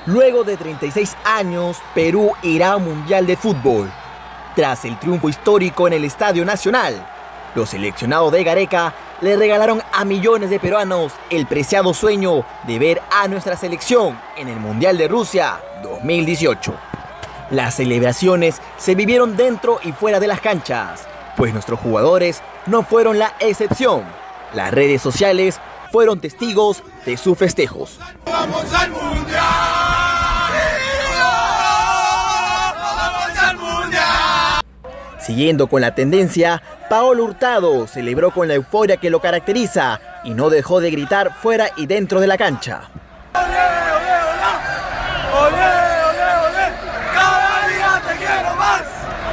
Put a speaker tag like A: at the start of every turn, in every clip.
A: Luego de 36 años, Perú irá a un Mundial de Fútbol. Tras el triunfo histórico en el Estadio Nacional, los seleccionados de Gareca le regalaron a millones de peruanos el preciado sueño de ver a nuestra selección en el Mundial de Rusia 2018. Las celebraciones se vivieron dentro y fuera de las canchas, pues nuestros jugadores no fueron la excepción. Las redes sociales fueron testigos de sus festejos.
B: ¡Vamos al Mundial! ¡Vamos al Mundial!
A: Siguiendo con la tendencia, Paolo Hurtado celebró con la euforia que lo caracteriza y no dejó de gritar fuera y dentro de la cancha.
B: ¡Olé, olé, olé! ¡Olé, olé, olé! ¡Cada día te quiero más!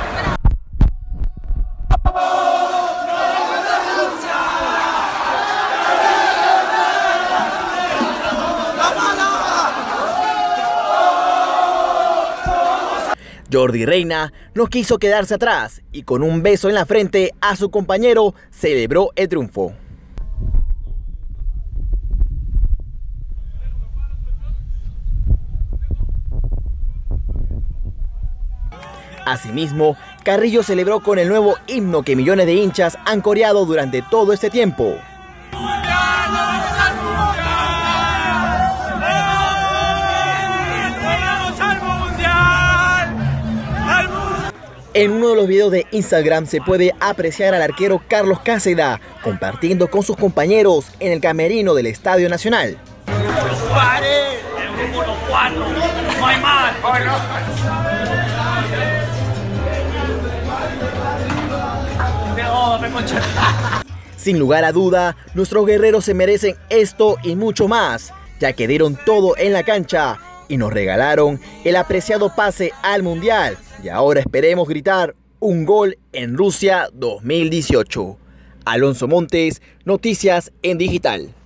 A: Jordi Reina no quiso quedarse atrás y con un beso en la frente a su compañero celebró el triunfo. Asimismo, Carrillo celebró con el nuevo himno que millones de hinchas han coreado durante todo este tiempo. En uno de los videos de Instagram se puede apreciar al arquero Carlos Cáceda compartiendo con sus compañeros en el camerino del Estadio Nacional. Sin lugar a duda, nuestros guerreros se merecen esto y mucho más, ya que dieron todo en la cancha y nos regalaron el apreciado pase al Mundial. Y ahora esperemos gritar un gol en Rusia 2018. Alonso Montes, Noticias en Digital.